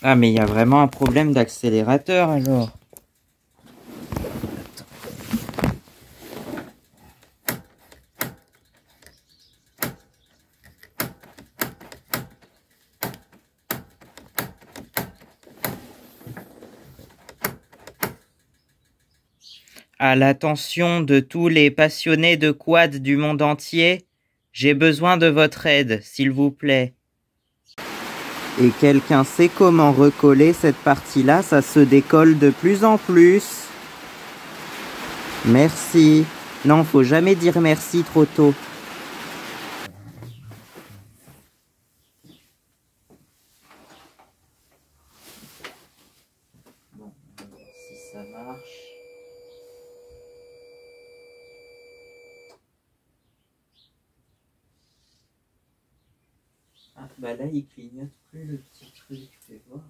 Ah, mais il y a vraiment un problème d'accélérateur alors. À l'attention de tous les passionnés de quad du monde entier, j'ai besoin de votre aide, s'il vous plaît. Et quelqu'un sait comment recoller cette partie-là? Ça se décolle de plus en plus. Merci. Non, faut jamais dire merci trop tôt. Bon, on va voir si ça marche. Ah, bah là, il clignote plus le petit truc, fais voir.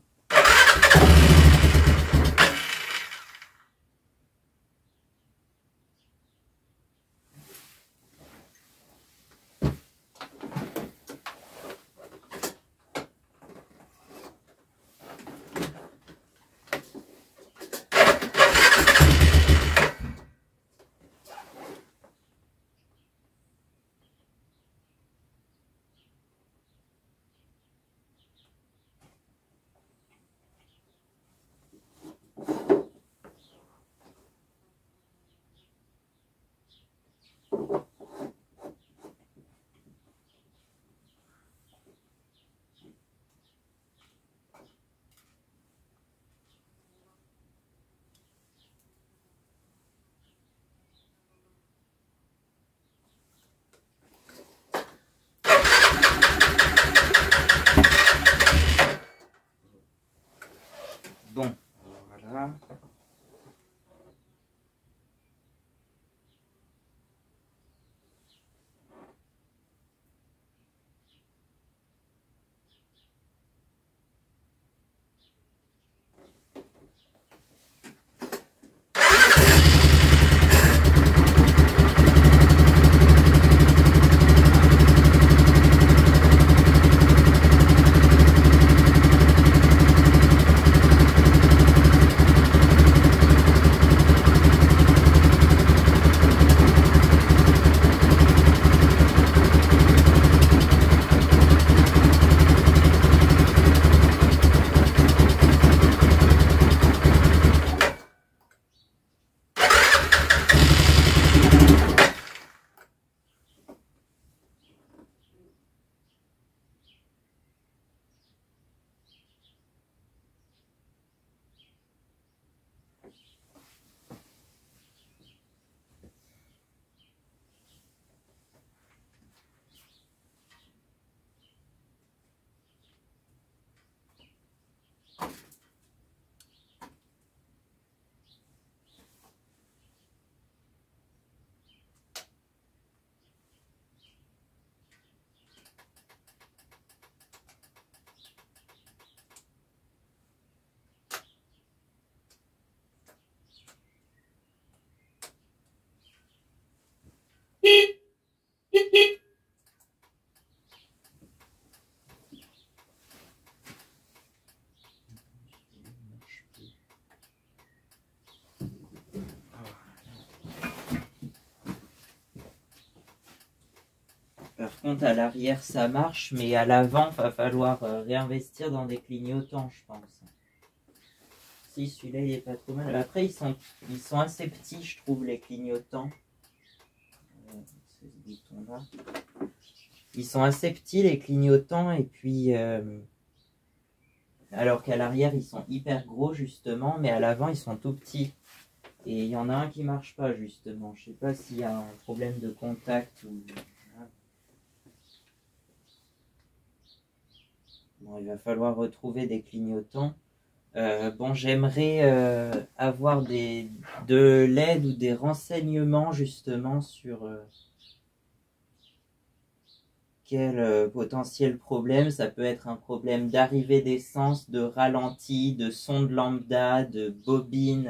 Bon, voilà. Par contre, à l'arrière, ça marche, mais à l'avant, va falloir réinvestir dans des clignotants, je pense. Si, celui-là, il est pas trop mal. Après, ils sont assez petits, je trouve, les clignotants. Ce bouton-là. Ils sont assez petits, les clignotants, et puis... alors qu'à l'arrière, ils sont hyper gros, justement, mais à l'avant, ils sont tout petits. Et il y en a un qui marche pas, justement. Je sais pas s'il y a un problème de contact ou... Bon, il va falloir retrouver des clignotants. Bon, j'aimerais avoir de l'aide ou des renseignements justement sur quel potentiel problème. Ça peut être un problème d'arrivée d'essence, de ralenti, de sonde lambda, de bobine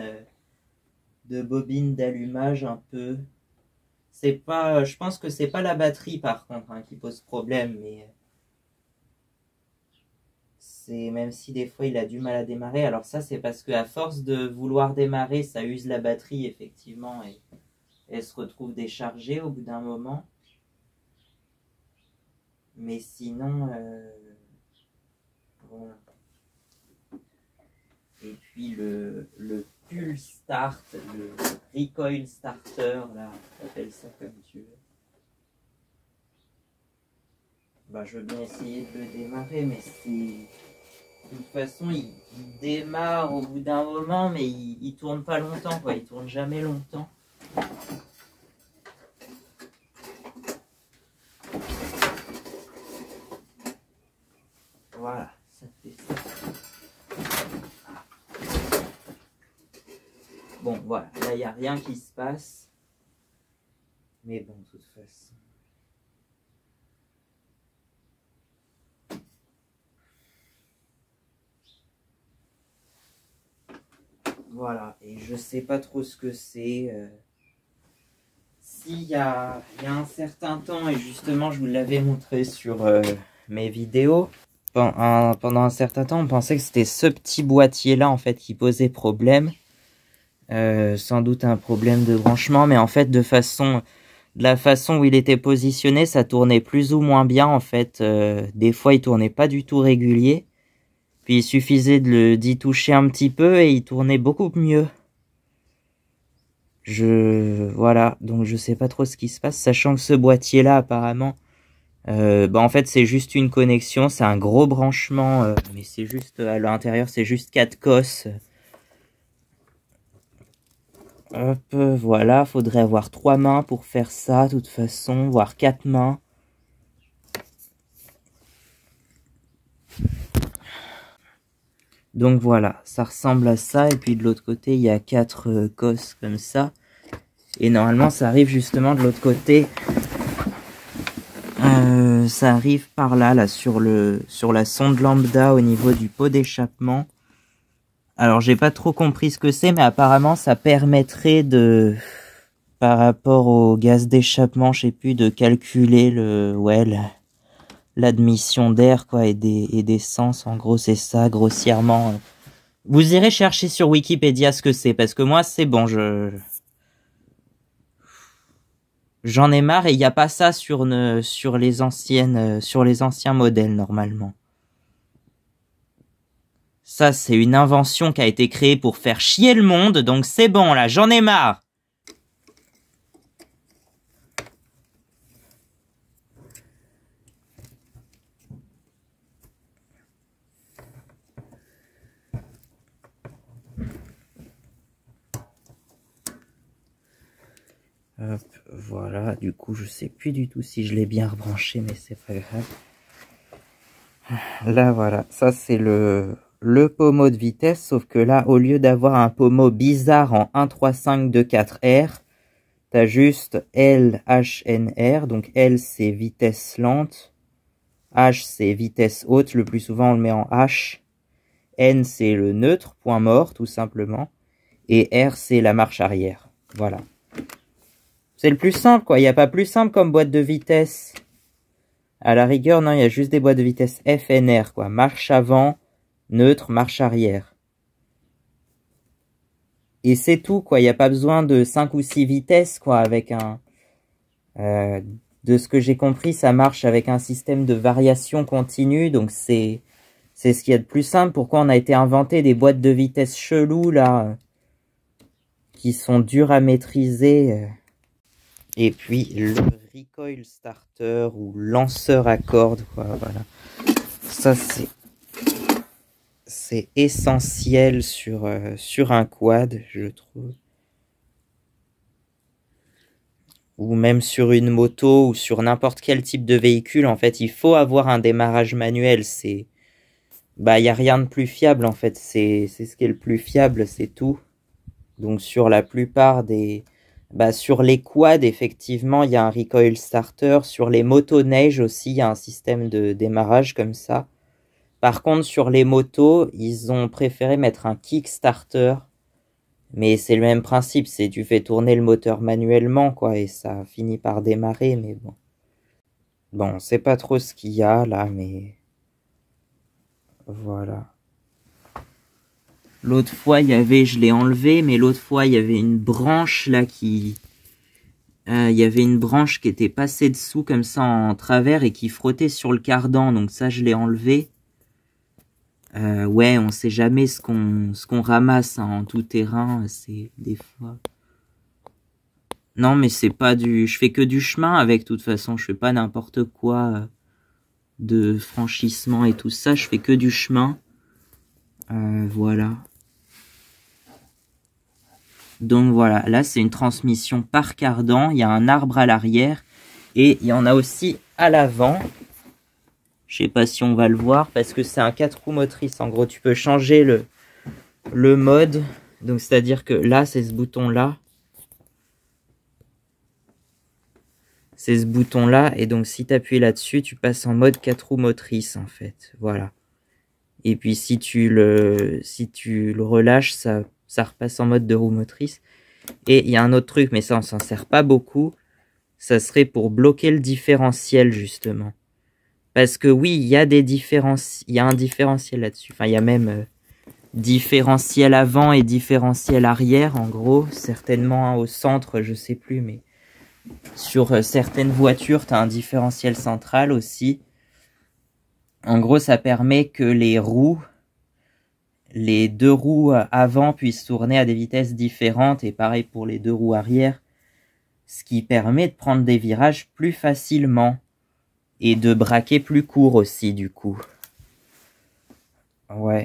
d'allumage un peu. C'est pas, je pense que c'est pas la batterie par contre hein, qui pose problème, mais même si des fois il a du mal à démarrer. Alors ça, c'est parce qu'à force de vouloir démarrer, ça use la batterie, effectivement, et elle se retrouve déchargée au bout d'un moment. Mais sinon, voilà. Et puis le pull start, le recoil starter, là, appelle ça comme tu veux. Bah, je veux bien essayer de le démarrer, mais c'est... De toute façon, il démarre au bout d'un moment, mais il tourne pas longtemps, quoi. Il tourne jamais longtemps. Voilà, ça fait ça. Bon, voilà, là, il n'y a rien qui se passe. Mais bon, de toute façon... Voilà, et je sais pas trop ce que c'est. S'il y a un certain temps, et justement je vous l'avais montré sur mes vidéos, pendant un certain temps on pensait que c'était ce petit boîtier là en fait qui posait problème. Sans doute un problème de branchement, mais en fait de la façon où il était positionné, ça tournait plus ou moins bien en fait. Des fois il tournait pas du tout régulier. Puis il suffisait d'y toucher un petit peu et il tournait beaucoup mieux. Voilà, donc je sais pas trop ce qui se passe, sachant que ce boîtier là apparemment, en fait c'est juste une connexion, c'est un gros branchement, mais c'est juste, à l'intérieur c'est juste 4 cosses. Hop, voilà, faudrait avoir 3 mains pour faire ça, de toute façon, voire 4 mains. Donc voilà, ça ressemble à ça, et puis de l'autre côté, il y a 4 cosses comme ça. Et normalement, ça arrive justement de l'autre côté. Ça arrive par là, sur la sonde lambda au niveau du pot d'échappement. Alors, j'ai pas trop compris ce que c'est, mais apparemment, ça permettrait par rapport au gaz d'échappement, je sais plus, de calculer l'admission d'air, quoi, et d'essence. En gros, c'est ça, grossièrement. Vous irez chercher sur Wikipédia ce que c'est, parce que moi, c'est bon, j'en ai marre, et il n'y a pas ça sur les anciens modèles, normalement. Ça, c'est une invention qui a été créée pour faire chier le monde, donc c'est bon, là, j'en ai marre. Hop, voilà, du coup, je sais plus du tout si je l'ai bien rebranché, mais c'est pas grave. Là, voilà, ça c'est le pommeau de vitesse, sauf que là, au lieu d'avoir un pommeau bizarre en 1, 3, 5, 2, 4, R, t'as juste L, H, N, R. Donc L, c'est vitesse lente. H, c'est vitesse haute. Le plus souvent, on le met en H. N, c'est le neutre, point mort, tout simplement. Et R, c'est la marche arrière. Voilà. C'est le plus simple, quoi. Il n'y a pas plus simple comme boîte de vitesse. À la rigueur, non, il y a juste des boîtes de vitesse FNR, quoi. Marche avant, neutre, marche arrière. Et c'est tout, quoi. Il n'y a pas besoin de 5 ou 6 vitesses, quoi, avec de ce que j'ai compris, ça marche avec un système de variation continue, donc c'est ce qu'il y a de plus simple. Pourquoi on a été inventé des boîtes de vitesse cheloues, là, qui sont dures à maîtriser. Et puis, le recoil starter ou lanceur à cordes, quoi, voilà. Ça, c'est essentiel sur un quad, je trouve. Ou même sur une moto ou sur n'importe quel type de véhicule, en fait, il faut avoir un démarrage manuel. Il y a rien de plus fiable, en fait. C'est ce qui est le plus fiable, c'est tout. Donc sur la plupart sur les quads, effectivement, il y a un recoil starter. Sur les motoneiges aussi, il y a un système de démarrage comme ça. Par contre, sur les motos, ils ont préféré mettre un kickstarter. Mais c'est le même principe, c'est tu fais tourner le moteur manuellement, quoi, et ça finit par démarrer, mais bon. Bon, c'est pas trop ce qu'il y a, là, mais... Voilà. L'autre fois, il y avait, je l'ai enlevé, mais l'autre fois, il y avait une branche là qui... il y avait une branche qui était passée dessous comme ça en travers et qui frottait sur le cardan, donc ça, je l'ai enlevé. Ouais, on sait jamais ce qu'on ramasse hein, en tout terrain, c'est des fois... Non, mais c'est pas du... Je fais que du chemin avec, de toute façon, je fais pas n'importe quoi de franchissement et tout ça, je fais que du chemin. Voilà. Donc voilà, là c'est une transmission par cardan, il y a un arbre à l'arrière et il y en a aussi à l'avant. Je sais pas si on va le voir parce que c'est un 4 roues motrices. En gros, tu peux changer le mode. Donc c'est-à-dire que là, c'est ce bouton-là. C'est ce bouton-là et donc si tu appuies là-dessus, tu passes en mode 4 roues motrices en fait. Voilà. Et puis si tu le relâches, ça repasse en mode 2 roues motrices. Et il y a un autre truc, mais ça on s'en sert pas beaucoup. Ça serait pour bloquer le différentiel justement. Parce que oui, il y a il y a un différentiel là-dessus. Enfin, il y a même différentiel avant et différentiel arrière, en gros. Certainement hein, au centre, je sais plus, mais sur certaines voitures, tu as un différentiel central aussi. En gros, ça permet que les deux roues avant puissent tourner à des vitesses différentes. Et pareil pour les deux roues arrière. Ce qui permet de prendre des virages plus facilement. Et de braquer plus court aussi, du coup. Ouais.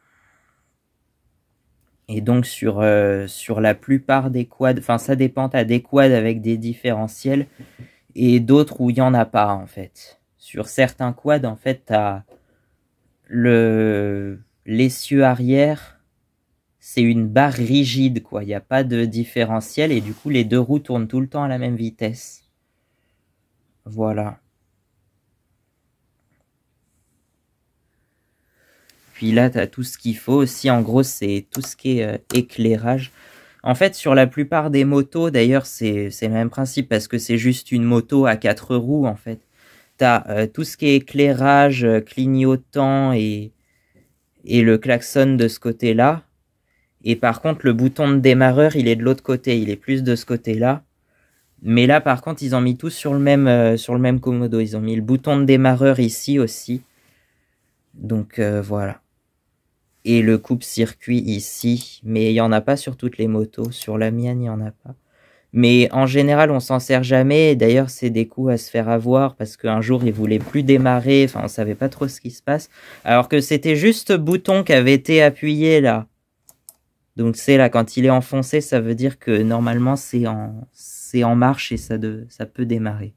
Et donc, sur la plupart des quads, enfin, ça dépend, t'as des quads avec des différentiels et d'autres où il n'y en a pas, en fait. Sur certains quads, en fait, t'as l'essieu arrière, c'est une barre rigide, quoi. Il n'y a pas de différentiel et du coup, les deux roues tournent tout le temps à la même vitesse. Voilà. Puis là, tu as tout ce qu'il faut aussi. En gros, c'est tout ce qui est éclairage. En fait, sur la plupart des motos, d'ailleurs, c'est le même principe parce que c'est juste une moto à 4 roues, en fait. Tu as tout ce qui est éclairage, clignotant et le klaxon de ce côté-là. Et par contre, le bouton de démarreur, il est de l'autre côté. Il est plus de ce côté-là. Mais là, par contre, ils ont mis tout sur le même commodo. Ils ont mis le bouton de démarreur ici aussi. Donc, voilà. Et le coupe-circuit ici, mais il n'y en a pas sur toutes les motos. Sur la mienne, il n'y en a pas. Mais en général, on s'en sert jamais. D'ailleurs, c'est des coups à se faire avoir parce qu'un jour, il voulait plus démarrer. Enfin, on savait pas trop ce qui se passe. Alors que c'était juste ce bouton qui avait été appuyé là. Donc c'est là, quand il est enfoncé, ça veut dire que normalement, c'est en marche et ça peut démarrer.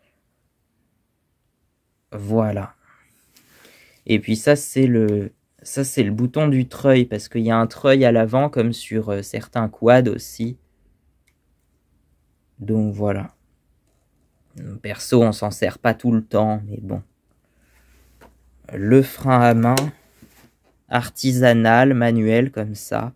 Voilà. Et puis ça, c'est le bouton du treuil, parce qu'il y a un treuil à l'avant, comme sur certains quads aussi. Donc voilà. Perso, on s'en sert pas tout le temps, mais bon. Le frein à main, artisanal, manuel, comme ça.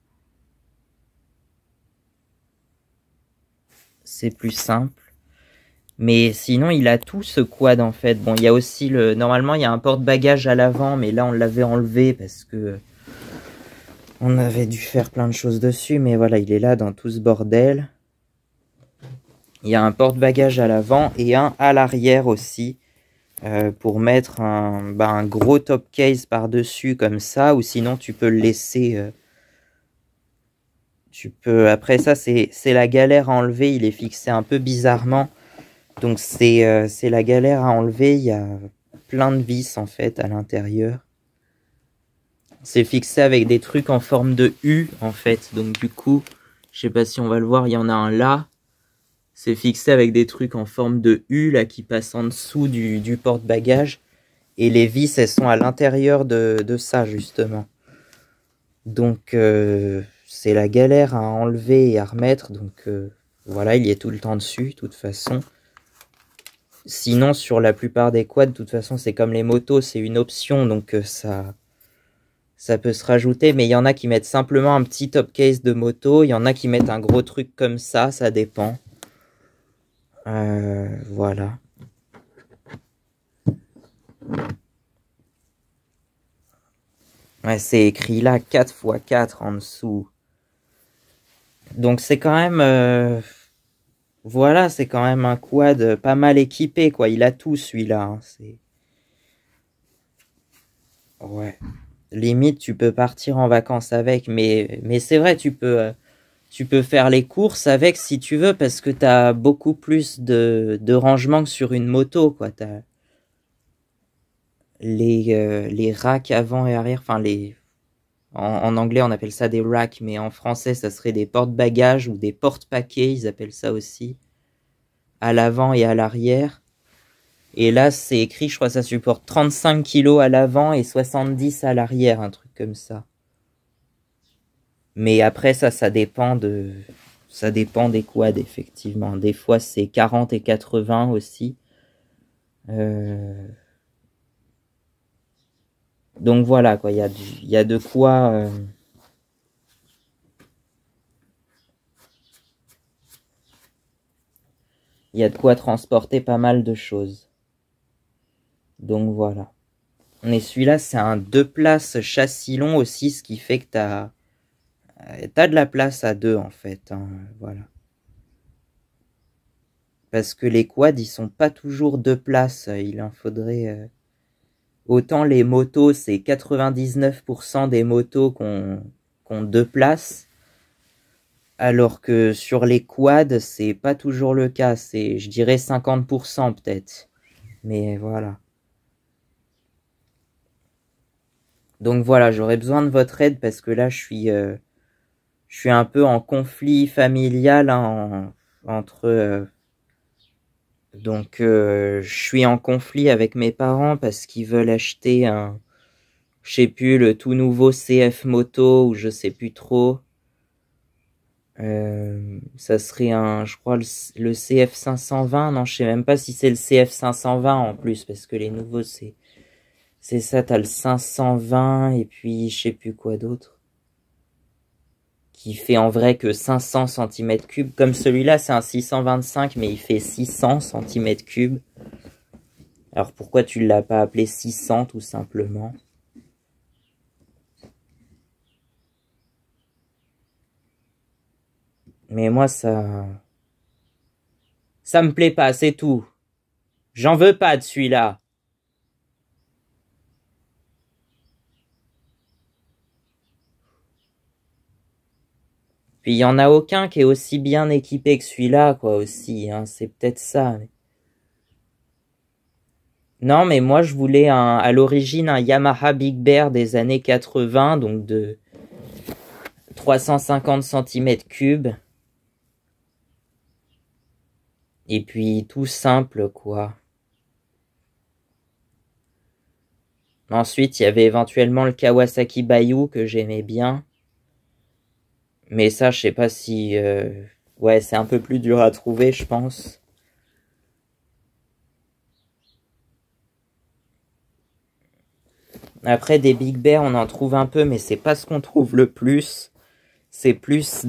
C'est plus simple. Mais sinon, il a tout ce quad, en fait. Bon, il y a aussi normalement, il y a un porte-bagages à l'avant, mais là, on l'avait enlevé parce que on avait dû faire plein de choses dessus. Mais voilà, il est là dans tout ce bordel. Il y a un porte-bagages à l'avant et un à l'arrière aussi. Pour mettre un gros top case par-dessus comme ça. Ou sinon, tu peux le laisser... Après ça, c'est la galère à enlever. Il est fixé un peu bizarrement. Donc c'est la galère à enlever, il y a plein de vis en fait à l'intérieur. C'est fixé avec des trucs en forme de U en fait, donc du coup, je sais pas si on va le voir, il y en a un là. C'est fixé avec des trucs en forme de U là qui passent en dessous du porte-bagages. Et les vis elles sont à l'intérieur de ça justement. Donc c'est la galère à enlever et à remettre, donc voilà, il y est tout le temps dessus de toute façon. Sinon, sur la plupart des quads, de toute façon, c'est comme les motos, c'est une option, donc ça peut se rajouter. Mais il y en a qui mettent simplement un petit top case de moto, il y en a qui mettent un gros truc comme ça dépend. Voilà. Ouais, c'est écrit là 4x4 en dessous. Donc c'est quand même... voilà, c'est quand même un quad pas mal équipé, quoi. Il a tout, celui-là. Hein. Ouais. Limite, tu peux partir en vacances avec. Mais c'est vrai, tu peux faire les courses avec si tu veux, parce que t'as beaucoup plus de rangement que sur une moto, quoi. T'as les racks avant et arrière, enfin en anglais on appelle ça des racks, mais en français ça serait des porte-bagages ou des porte-paquets, ils appellent ça aussi, à l'avant et à l'arrière. Et là c'est écrit, je crois que ça supporte 35 kilos à l'avant et 70 à l'arrière, un truc comme ça. Mais après ça dépend ça dépend des quads, effectivement. Des fois c'est 40 et 80 aussi. Donc voilà, quoi, il y a de quoi... il y a de quoi transporter pas mal de choses. Donc voilà. Mais celui-là, c'est un 2 places châssis long aussi, ce qui fait que t'as de la place à deux en fait. Hein, voilà. Parce que les quads, ils sont pas toujours 2 places. Il en faudrait... Autant les motos, c'est 99% des motos qu'on 2 places. Alors que sur les quads, c'est pas toujours le cas. C'est, je dirais, 50% peut-être. Mais voilà. Donc voilà, j'aurais besoin de votre aide parce que là, je suis un peu en conflit familial hein, entre... je suis en conflit avec mes parents parce qu'ils veulent acheter un... Je sais plus, le tout nouveau CF Moto ou je sais plus trop. Ça serait un, je crois, le CF 520. Non, je sais même pas si c'est le CF 520 en plus parce que les nouveaux, c'est ça, t'as le 520 et puis je sais plus quoi d'autre. Qui fait en vrai que 500 cm3. Comme celui-là, c'est un 625, mais il fait 600 cm3. Alors pourquoi tu ne l'as pas appelé 600 tout simplement? Mais moi, ça me plaît pas, c'est tout. J'en veux pas de celui-là. Puis il y en a aucun qui est aussi bien équipé que celui-là, quoi, aussi. Hein, c'est peut-être ça. Non, mais moi, je voulais à l'origine un Yamaha Big Bear des années 80, donc de 350 cm3. Et puis tout simple, quoi. Ensuite, il y avait éventuellement le Kawasaki Bayou que j'aimais bien. Mais ça, je sais pas si... ouais, c'est un peu plus dur à trouver, je pense. Après, des Big Bear, on en trouve un peu, mais c'est pas ce qu'on trouve le plus. C'est plus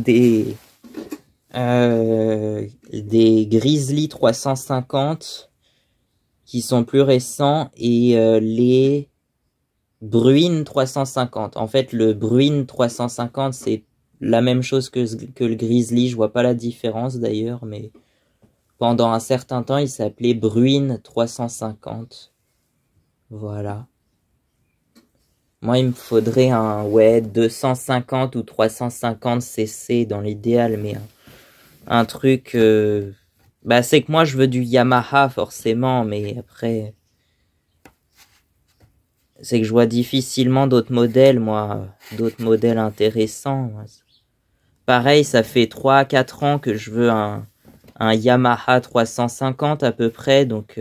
des Grizzly 350 qui sont plus récents et les Bruin 350. En fait, le Bruin 350, c'est la même chose que le Grizzly. Je vois pas la différence d'ailleurs, mais pendant un certain temps, il s'appelait Bruin 350. Voilà. Moi, il me faudrait un, ouais, 250 ou 350 cc dans l'idéal, mais un truc... bah, c'est que moi, je veux du Yamaha, forcément, mais après... C'est que je vois difficilement d'autres modèles, moi. D'autres modèles intéressants. Pareil, ça fait 3 à 4 ans que je veux un Yamaha 350 à peu près, donc...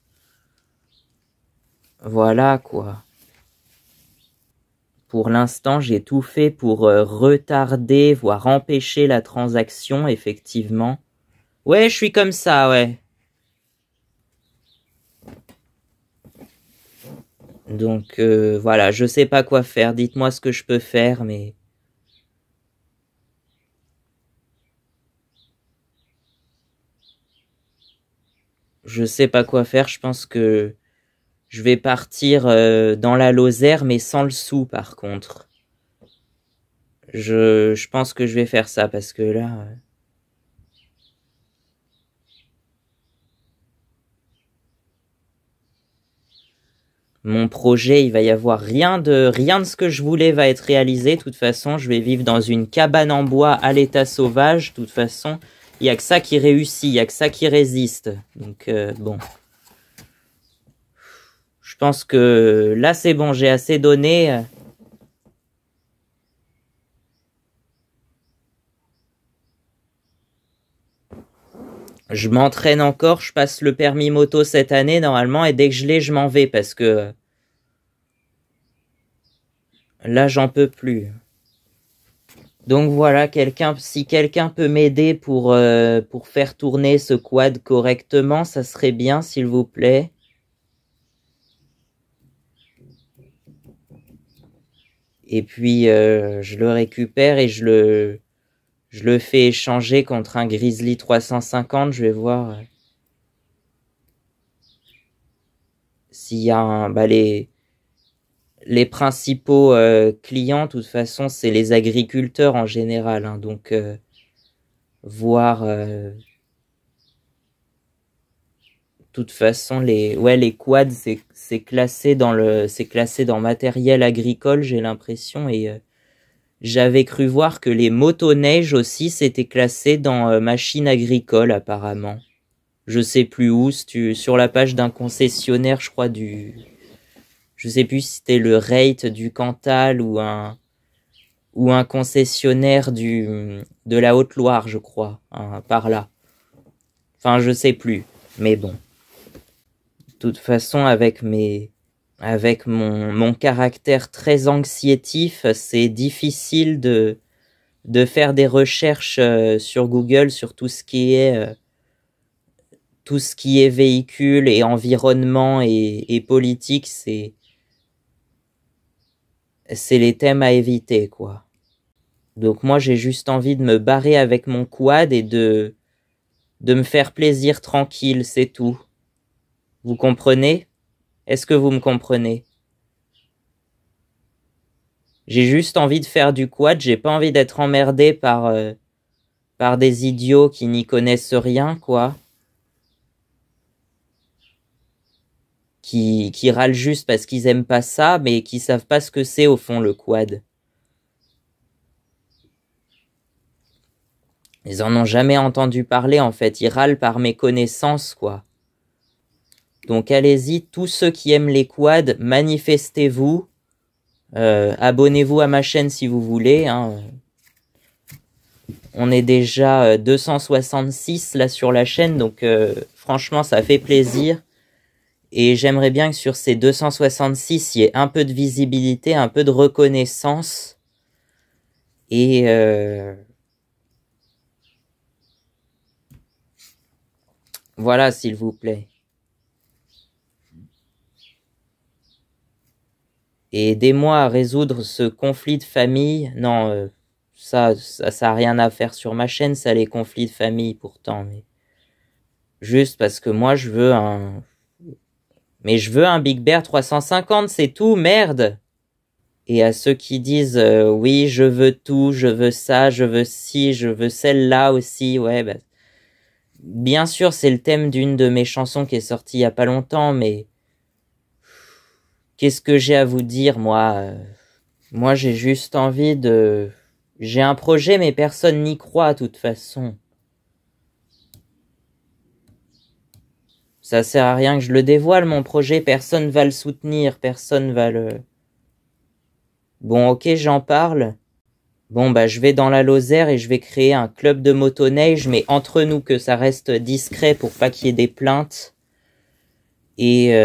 voilà, quoi. Pour l'instant, j'ai tout fait pour retarder, voire empêcher la transaction, effectivement. Ouais, je suis comme ça, ouais. Donc, voilà, je sais pas quoi faire. Dites-moi ce que je peux faire, mais... Je sais pas quoi faire, je pense que... Je vais partir dans la Lozère, mais sans le sou par contre. Je pense que je vais faire ça parce que là... Mon projet, il va y avoir rien de ce que je voulais va être réalisé. De toute façon, je vais vivre dans une cabane en bois à l'état sauvage. De toute façon, il n'y a que ça qui réussit, il n'y a que ça qui résiste. Donc, bon. Je pense que là, c'est bon, j'ai assez donné. Je m'entraîne encore, je passe le permis moto cette année normalement, et dès que je l'ai, je m'en vais parce que là, j'en peux plus. Donc voilà, si quelqu'un peut m'aider pour faire tourner ce quad correctement, ça serait bien, s'il vous plaît. Et puis, je le récupère et je le fais échanger contre un Grizzly 350. Je vais voir s'il y a les principaux clients, de toute façon, c'est les agriculteurs en général. Hein, donc, voir... de toute façon, les quads, c'est classé dans matériel agricole, j'ai l'impression. Et j'avais cru voir que les motoneiges aussi, c'était classé dans machine agricole, apparemment. Je sais plus où, sur la page d'un concessionnaire, je crois, je sais plus si c'était le Rate du Cantal ou un concessionnaire de la Haute-Loire, je crois, hein, par là. Enfin, je sais plus, mais bon. De toute façon, avec mon caractère très anxiétif, c'est difficile de faire des recherches sur Google sur tout ce qui est véhicule et environnement et politique, c'est les thèmes à éviter, quoi. Donc moi, j'ai juste envie de me barrer avec mon quad et de me faire plaisir tranquille, c'est tout. Vous comprenez? Est-ce que vous me comprenez? J'ai juste envie de faire du quad, j'ai pas envie d'être emmerdé par des idiots qui n'y connaissent rien, quoi. Qui râlent juste parce qu'ils aiment pas ça, mais qui savent pas ce que c'est au fond le quad. Ils en ont jamais entendu parler en fait, ils râlent par méconnaissance, quoi. Donc allez-y, tous ceux qui aiment les quads, manifestez-vous. Abonnez-vous à ma chaîne si vous voulez. Hein. On est déjà 266 là sur la chaîne, donc franchement ça fait plaisir. Et j'aimerais bien que sur ces 266, il y ait un peu de visibilité, un peu de reconnaissance. Et voilà, s'il vous plaît. Et aidez-moi à résoudre ce conflit de famille. Non, ça a rien à faire sur ma chaîne, ça, les conflits de famille, pourtant. Mais juste parce que moi, je veux un Big Bear 350, c'est tout, merde! Et à ceux qui disent oui, je veux tout, je veux ça, je veux ci, je veux celle-là aussi, ouais, bah, bien sûr, c'est le thème d'une de mes chansons qui est sortie il y a pas longtemps, mais qu'est-ce que j'ai à vous dire, moi? Moi, j'ai juste envie de... J'ai un projet, mais personne n'y croit, de toute façon. Ça sert à rien que je le dévoile, mon projet, personne va le soutenir, personne va le... Bon, ok, j'en parle. Bon, bah, je vais dans la Lozère et je vais créer un club de motoneige, mais entre nous, que ça reste discret pour pas qu'il y ait des plaintes. Et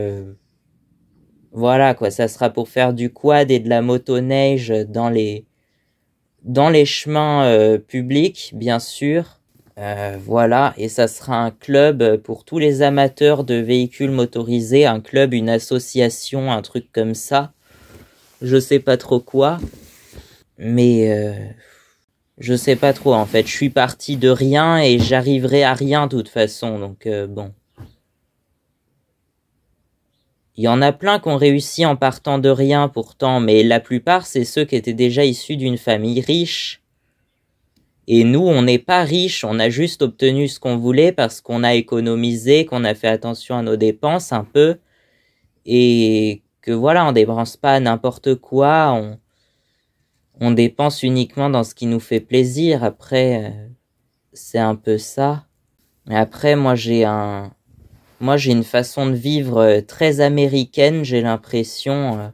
voilà, quoi, ça sera pour faire du quad et de la motoneige dans les chemins publics, bien sûr. Voilà, et ça sera un club pour tous les amateurs de véhicules motorisés, un club, une association, un truc comme ça. Je sais pas trop quoi, mais je sais pas trop en fait. Je suis parti de rien et j'arriverai à rien de toute façon, donc bon. Il y en a plein qui ont réussi en partant de rien pourtant, mais la plupart, c'est ceux qui étaient déjà issus d'une famille riche. Et nous, on n'est pas riches, on a juste obtenu ce qu'on voulait parce qu'on a économisé, qu'on a fait attention à nos dépenses un peu, et que voilà, on dépense pas n'importe quoi, on dépense uniquement dans ce qui nous fait plaisir. Après, c'est un peu ça. Mais après, moi j'ai une façon de vivre très américaine, j'ai l'impression.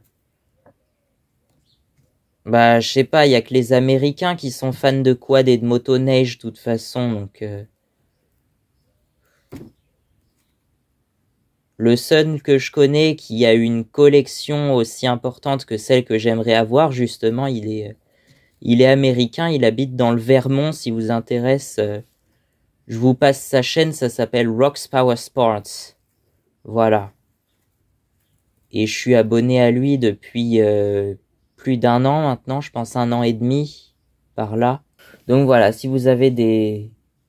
Bah, je sais pas, il y a que les Américains qui sont fans de quad et de motoneige, de toute façon, donc... Le seul que je connais qui a une collection aussi importante que celle que j'aimerais avoir, justement, il est américain, il habite dans le Vermont, si vous intéresse. Je vous passe sa chaîne, ça s'appelle Rox Power Sports. Voilà. Et je suis abonné à lui depuis plus d'1 an maintenant, je pense 1 an et demi, par là. Donc voilà, si vous avez des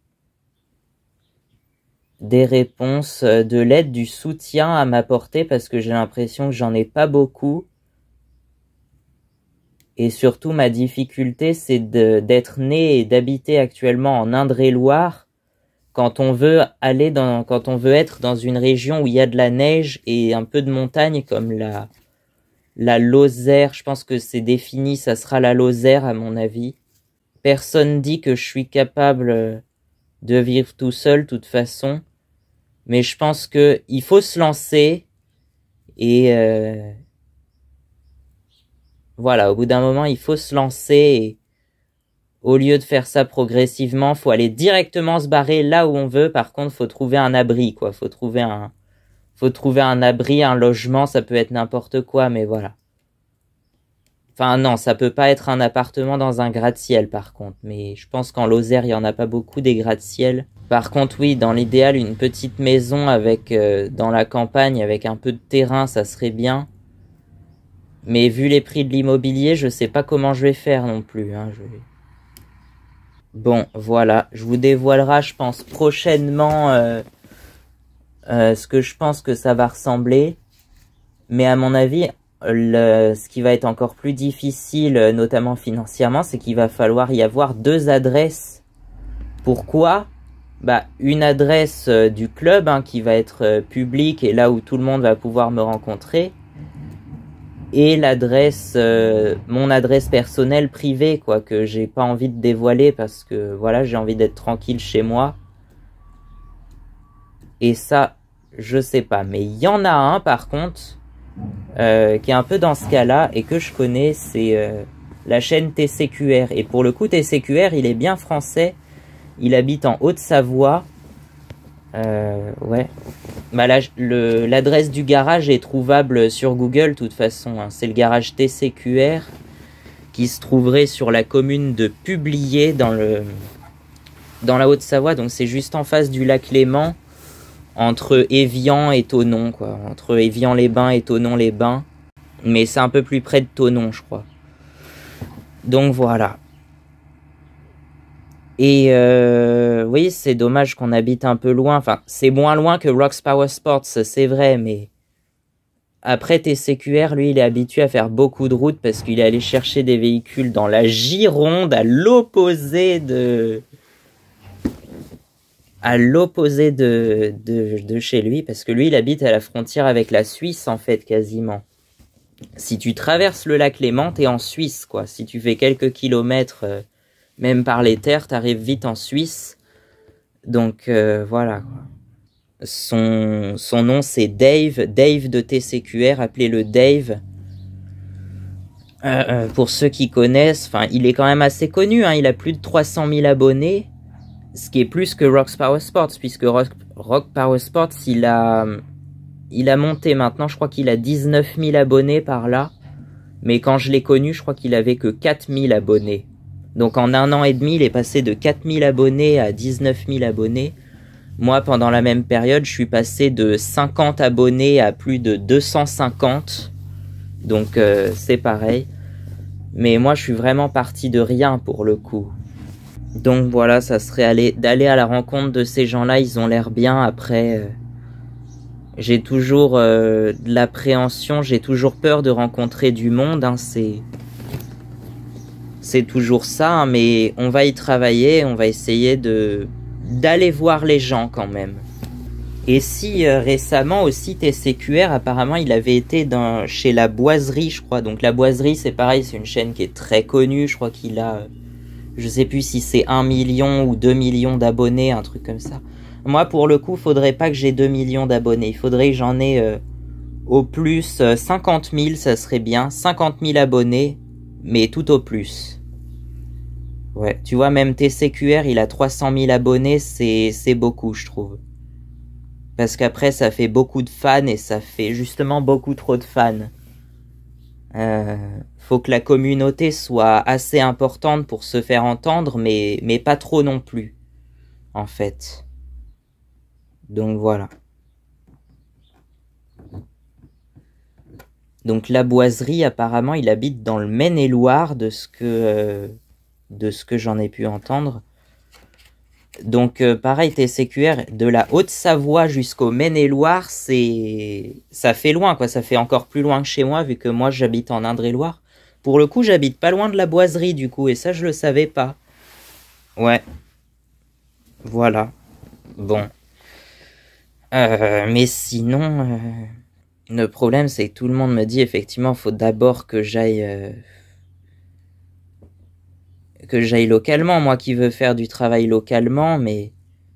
réponses, de l'aide, du soutien à m'apporter, parce que j'ai l'impression que j'en ai pas beaucoup. Et surtout, ma difficulté, c'est d'être né et d'habiter actuellement en Indre-et-Loire, quand on veut être dans une région où il y a de la neige et un peu de montagne, comme la Lozère. Je pense que c'est défini, ça sera la Lozère à mon avis. Personne dit que je suis capable de vivre tout seul, de toute façon. Mais je pense que il faut se lancer et voilà, au bout d'un moment, il faut se lancer et au lieu de faire ça progressivement, faut aller directement se barrer là où on veut. Par contre, faut trouver un abri, quoi. Faut trouver un abri, un logement, ça peut être n'importe quoi, mais voilà. Enfin, non, ça peut pas être un appartement dans un gratte-ciel, par contre. Mais je pense qu'en Lozère, il y en a pas beaucoup des gratte-ciel. Par contre, oui, dans l'idéal, une petite maison avec dans la campagne, avec un peu de terrain, ça serait bien. Mais vu les prix de l'immobilier, je sais pas comment je vais faire non plus, hein. Bon, voilà, je vous dévoilerai, je pense, prochainement ce que je pense que ça va ressembler. Mais à mon avis, ce qui va être encore plus difficile, notamment financièrement, c'est qu'il va falloir y avoir 2 adresses. Pourquoi? Bah, une adresse du club, hein, qui va être publique et là où tout le monde va pouvoir me rencontrer. Et l'adresse, mon adresse personnelle privée, quoi, que j'ai pas envie de dévoiler parce que voilà, j'ai envie d'être tranquille chez moi. Et ça, je sais pas. Mais il y en a un par contre, qui est un peu dans ce cas-là et que je connais, c'est la chaîne TCQR. Et pour le coup, TCQR, il est bien français. Il habite en Haute-Savoie. Ouais. Bah l'adresse du garage est trouvable sur Google, de toute façon, hein. C'est le garage TCQR qui se trouverait sur la commune de Publier dans la Haute-Savoie. Donc c'est juste en face du lac Léman, entre Évian et Thonon, quoi. Entre Évian-les-Bains et Thonon-les-Bains. Mais c'est un peu plus près de Thonon, je crois. Donc voilà. Et oui, c'est dommage qu'on habite un peu loin. Enfin, c'est moins loin que Rox Power Sports, c'est vrai, mais après TCQR, lui, il est habitué à faire beaucoup de routes parce qu'il est allé chercher des véhicules dans la Gironde, à l'opposé de chez lui, parce que lui, il habite à la frontière avec la Suisse, en fait, quasiment. Si tu traverses le lac Léman, t'es en Suisse, quoi. Si tu fais quelques kilomètres... même par les terres, t'arrives vite en Suisse. Donc voilà. Son nom c'est Dave de TCQR, appelez-le Dave. Pour ceux qui connaissent, enfin il est quand même assez connu, hein, il a plus de 300 000 abonnés, ce qui est plus que Rox Power Sports, puisque Rox Power Sports il a monté maintenant, je crois qu'il a 19 000 abonnés par là. Mais quand je l'ai connu, je crois qu'il avait que 4 000 abonnés. Donc en 1 an et demi, il est passé de 4 000 abonnés à 19 000 abonnés. Moi, pendant la même période, je suis passé de 50 abonnés à plus de 250. Donc c'est pareil. Mais moi, je suis vraiment parti de rien pour le coup. Donc voilà, ça serait d'aller à la rencontre de ces gens-là. Ils ont l'air bien. Après, J'ai toujours de l'appréhension, j'ai toujours peur de rencontrer du monde, hein, c'est toujours ça, hein, mais on va y travailler, on va essayer d'aller voir les gens quand même. Et si récemment aussi TCQR, apparemment il avait été chez La Boiserie, je crois. Donc La Boiserie, c'est pareil, c'est une chaîne qui est très connue, je crois qu'il a, je sais plus si c'est 1 million ou 2 millions d'abonnés, un truc comme ça. Moi, pour le coup, faudrait pas que j'ai 2 millions d'abonnés. Il faudrait que j'en ai au plus 50 000, ça serait bien. 50 000 abonnés, mais tout au plus. Ouais, tu vois, même TCQR, il a 300 000 abonnés, c'est beaucoup, je trouve. Parce qu'après, ça fait beaucoup de fans et ça fait justement beaucoup trop de fans. Faut que la communauté soit assez importante pour se faire entendre, mais pas trop non plus, en fait. Donc voilà. Donc La Boiserie, apparemment, il habite dans le Maine-et-Loire, de ce que j'en ai pu entendre. Donc pareil, TCQR, de la Haute-Savoie jusqu'au Maine-et-Loire, ça fait loin, quoi. Ça fait encore plus loin que chez moi, vu que moi j'habite en Indre-et-Loire. Pour le coup, j'habite pas loin de La Boiserie, du coup, et ça je le savais pas. Ouais. Voilà. Bon. Mais sinon, le problème c'est que tout le monde me dit effectivement, faut d'abord que j'aille localement. Moi qui veux faire du travail localement, mais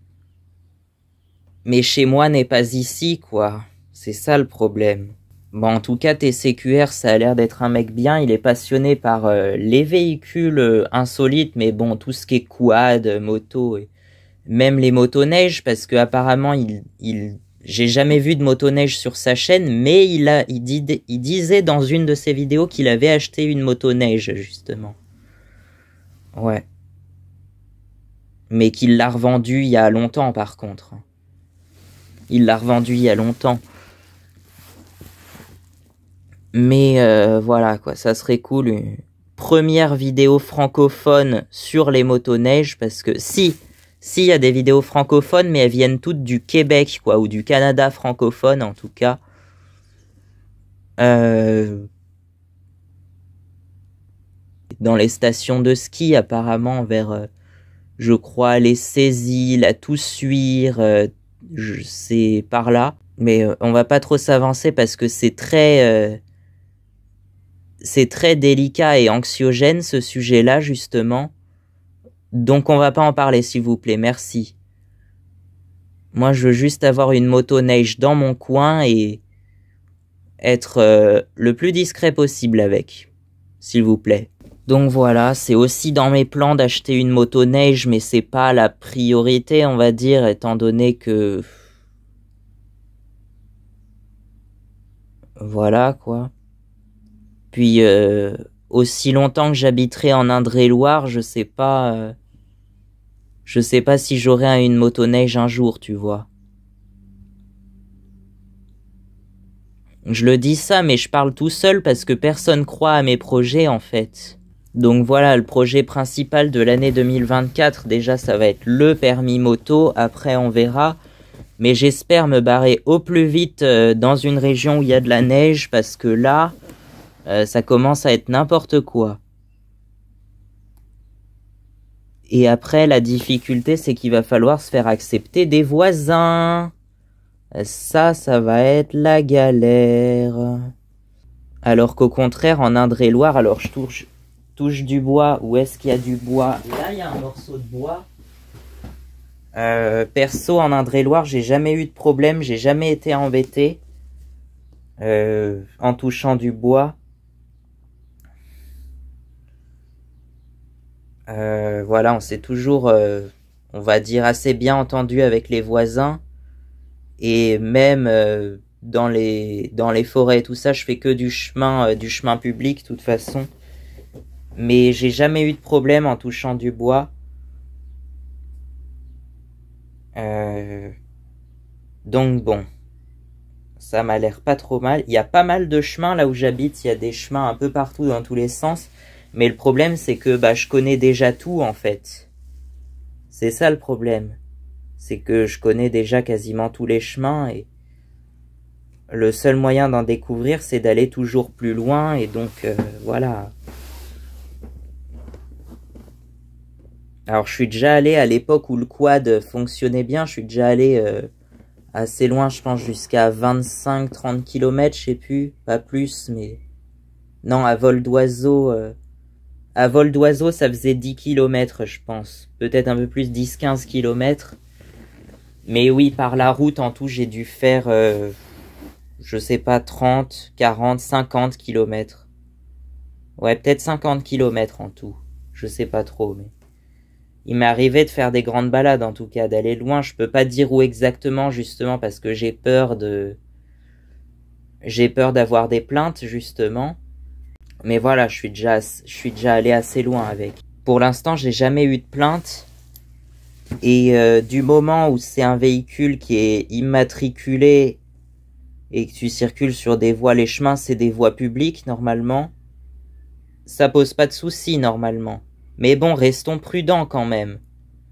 chez moi n'est pas ici, quoi. C'est ça le problème. Bon, en tout cas, TCQR, ça a l'air d'être un mec bien. Il est passionné par les véhicules insolites, mais bon, tout ce qui est quad, moto, et même les motoneiges, parce que apparemment, j'ai jamais vu de motoneige sur sa chaîne, mais il disait dans une de ses vidéos qu'il avait acheté une motoneige, justement. Ouais. Mais qu'il l'a revendue il y a longtemps, par contre. Il l'a revendue il y a longtemps. Mais voilà, quoi, ça serait cool, une première vidéo francophone sur les motoneiges, parce que si, il y a des vidéos francophones, mais elles viennent toutes du Québec, quoi, ou du Canada francophone, en tout cas. Dans les stations de ski, apparemment, vers, je crois, les Saisies, la Toussuire, c'est par là. Mais on va pas trop s'avancer parce que c'est très délicat et anxiogène, ce sujet-là, justement. Donc on va pas en parler, s'il vous plaît, merci. Moi, je veux juste avoir une motoneige dans mon coin et être le plus discret possible avec, s'il vous plaît. Donc voilà, c'est aussi dans mes plans d'acheter une motoneige, mais c'est pas la priorité, on va dire, étant donné que... Voilà, quoi. Puis, aussi longtemps que j'habiterai en Indre-et-Loire, je sais pas si j'aurai une motoneige un jour, tu vois. Je le dis ça, mais je parle tout seul parce que personne croit à mes projets, en fait. Donc voilà, le projet principal de l'année 2024, déjà ça va être le permis moto, après on verra. Mais j'espère me barrer au plus vite dans une région où il y a de la neige, parce que là, ça commence à être n'importe quoi. Et après, la difficulté, c'est qu'il va falloir se faire accepter des voisins. Ça va être la galère. Alors qu'au contraire, en Indre-et-Loire, alors je touche du bois. Où est-ce qu'il y a du bois? Là, il y a un morceau de bois. Perso, en Indre-et-Loire, j'ai jamais eu de problème. J'ai jamais été embêté en touchant du bois. Voilà, on s'est toujours, on va dire, assez bien entendu avec les voisins. Et même dans les forêts et tout ça, je fais que du chemin public, de toute façon. Mais j'ai jamais eu de problème en touchant du bois. Donc bon, ça m'a l'air pas trop mal. Il y a pas mal de chemins là où j'habite, il y a des chemins un peu partout dans tous les sens. Mais le problème c'est que je connais déjà tout en fait. C'est ça le problème. C'est que je connais déjà quasiment tous les chemins et le seul moyen d'en découvrir, c'est d'aller toujours plus loin, et donc voilà. Alors je suis déjà allé à l'époque où le quad fonctionnait bien, je suis déjà allé assez loin, je pense jusqu'à 25-30 km, je sais plus, pas plus, mais non, à vol d'oiseau, ça faisait 10 km, je pense, peut-être un peu plus, 10-15 km. Mais oui, par la route, en tout, j'ai dû faire, je sais pas, 30, 40, 50 km. Ouais, peut-être 50 km en tout. Je sais pas trop, mais... Il m'est arrivé de faire des grandes balades, en tout cas, d'aller loin. Je peux pas dire où exactement, justement, parce que j'ai peur d'avoir des plaintes, justement. Mais voilà, je suis déjà allé assez loin avec. Pour l'instant, j'ai jamais eu de plainte. Et du moment où c'est un véhicule qui est immatriculé et que tu circules sur des voies, les chemins c'est des voies publiques normalement, ça pose pas de soucis normalement. Mais bon, restons prudents quand même.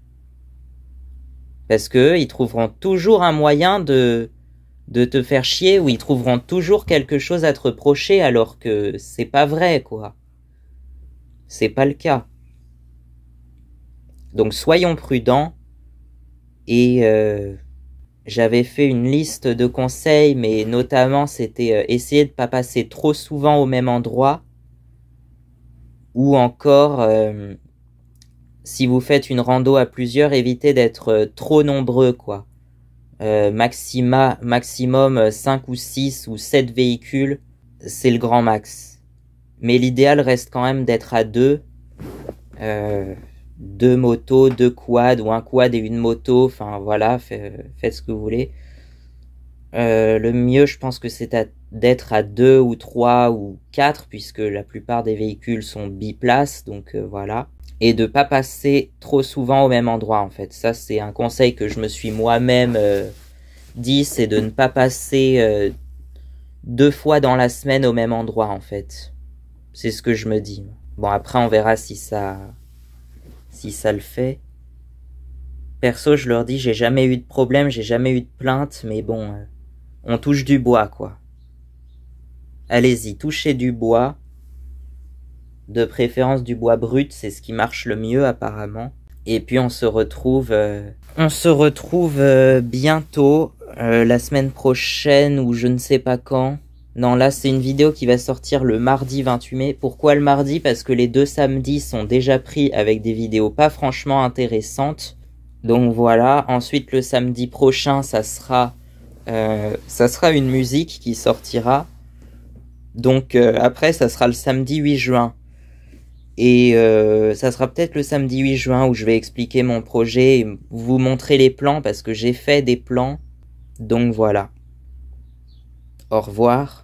Parce que ils trouveront toujours un moyen de te faire chier, ou ils trouveront toujours quelque chose à te reprocher alors que c'est pas vrai, quoi. C'est pas le cas. Donc soyons prudents. Et j'avais fait une liste de conseils, mais notamment c'était essayer de pas passer trop souvent au même endroit, ou encore si vous faites une rando à plusieurs, évitez d'être trop nombreux, quoi. Maximum 5 ou 6 ou 7 véhicules, c'est le grand max. Mais l'idéal reste quand même d'être à deux. 2 motos, 2 quads, ou un quad et une moto, enfin voilà, faites ce que vous voulez. Le mieux, je pense que c'est d'être à 2 ou 3 ou 4, puisque la plupart des véhicules sont biplaces, donc voilà. Et de pas passer trop souvent au même endroit, en fait. Ça, c'est un conseil que je me suis moi-même dit, c'est de ne pas passer 2 fois dans la semaine au même endroit, en fait. C'est ce que je me dis. Bon, après, on verra si ça le fait. Perso, je leur dis, j'ai jamais eu de problème, j'ai jamais eu de plainte, mais bon, on touche du bois, quoi. Allez-y, touchez du bois. De préférence du bois brut, c'est ce qui marche le mieux apparemment. Et puis on se retrouve bientôt, la semaine prochaine ou je ne sais pas quand. Non, là c'est une vidéo qui va sortir le mardi 28 mai. Pourquoi le mardi? Parce que les 2 samedis sont déjà pris avec des vidéos pas franchement intéressantes. Donc voilà, ensuite le samedi prochain, ça sera une musique qui sortira. Donc après, ça sera le samedi 8 juin. Et ça sera peut-être le samedi 8 juin où je vais expliquer mon projet et vous montrer les plans parce que j'ai fait des plans. Donc voilà. Au revoir.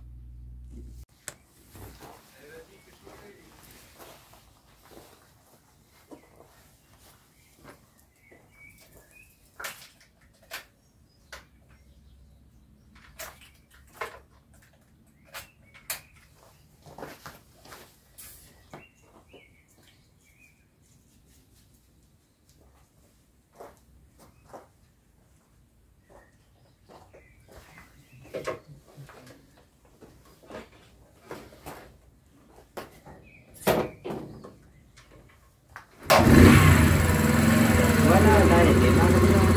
Voilà, là, elle démarre bien.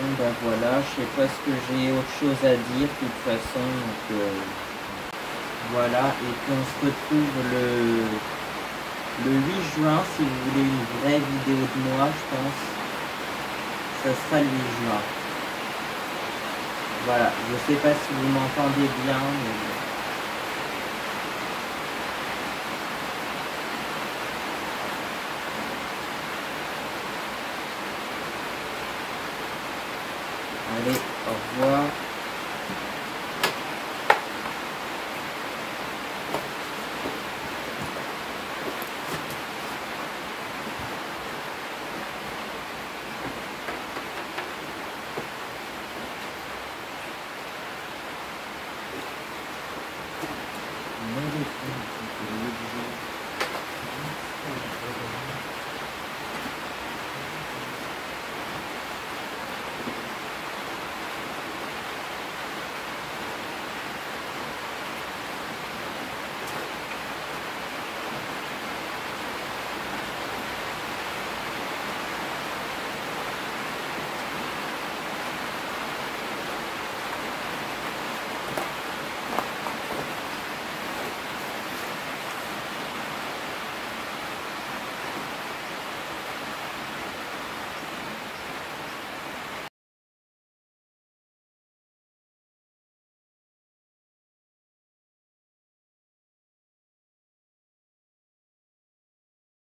ben voilà, je sais pas ce que j'ai autre chose à dire de toute façon. Donc, voilà, et puis on se retrouve le 8 juin si vous voulez une vraie vidéo de moi, je pense. Ça sera le 8 juin. Voilà, je sais pas si vous m'entendez bien, mais... Allez, au revoir.